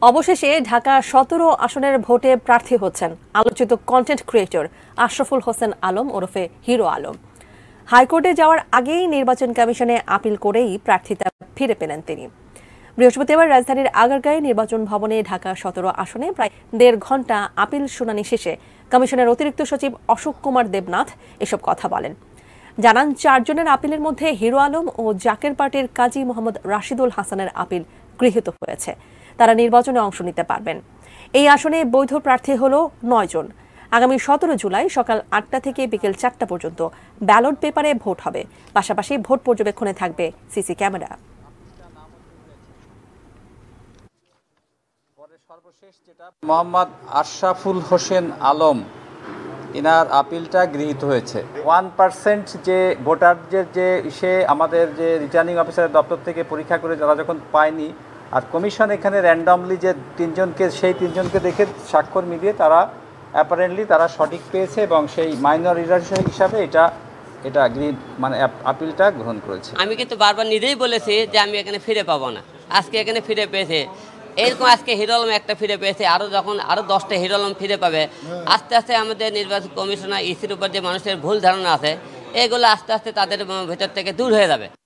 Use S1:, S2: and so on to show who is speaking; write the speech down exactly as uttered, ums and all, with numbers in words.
S1: অবশেষে ঢাকা সতেরো আসনের ভোটে প্রার্থী হচ্ছেন আলোচিত কন্টেন্ট ক্রিয়েটর আশরাফুল হোসেন আলম ওরফে হিরো আলম। হাইকোর্টে যাওয়ার আগেই নির্বাচন কমিশনে আপিল করেই প্রার্থিতা ফিরে পেলেন তিনি। বৃহস্পতিবার রাজধানীর আগারগাঁয়ে নির্বাচন ভবনে ঢাকা সতেরো আসনে প্রায় দেড় ঘণ্টা আপিল শুনানি শেষে কমিশনের অতিরিক্ত সচিব অশোক কুমার দেবনাথ এসব কথা বলেন। জানান, চারজনের আপিলের মধ্যে হিরো আলম ও জাকের পার্টির কাজী মোহাম্মদ রাশিদুল হাসানের আপিল গৃহীত হয়েছে। তারা নির্বাচনে অংশ নিতে পারবেন। এই আসনে বৈধ প্রার্থী হল নয় জন। আগামী সতেরো জুলাই সকাল আটটা থেকে বিকেল চারটা পর্যন্ত ব্যালট পেপারে ভোট হবে। পাশাপাশি ভোট পর্যবেক্ষণে থাকবে সিসি ক্যামেরা।
S2: সর্বশেষ যেটা মোহাম্মদ আশরাফুল হোসেন আলম, ইনার আপিলটা গৃহীত হয়েছে। ওয়ান পার্সেন্ট যে ভোটারদের যে সে আমাদের যে রিটার্নিং অফিসারের দপ্তর থেকে পরীক্ষা করে যারা যখন পায়নি, আর কমিশন এখানে র্যান্ডমলি যে তিনজনকে সেই তিনজনকে দেখে স্বাক্ষর মিলিয়ে তারা অ্যাপারেন্টলি তারা সঠিক পেয়েছে এবং সেই মাইনর এরার হিসাবে এটা এটা মানে আপিলটা গ্রহণ করেছে।
S3: আমি কিন্তু বারবার নিজেই বলেছি যে আমি এখানে ফিরে পাবো না, আজকে এখানে ফিরে পেয়েছে। এরকম আজকে হিরো আলম একটা ফিরে পেয়েছে, আরও যখন আরও দশটা হিরো আলম ফিরে পাবে, আস্তে আস্তে আমাদের নির্বাচন কমিশনার ইসির উপর যে মানুষের ভুল ধারণা আছে এগুলো আস্তে আস্তে তাদের ভেতর থেকে দূর হয়ে যাবে।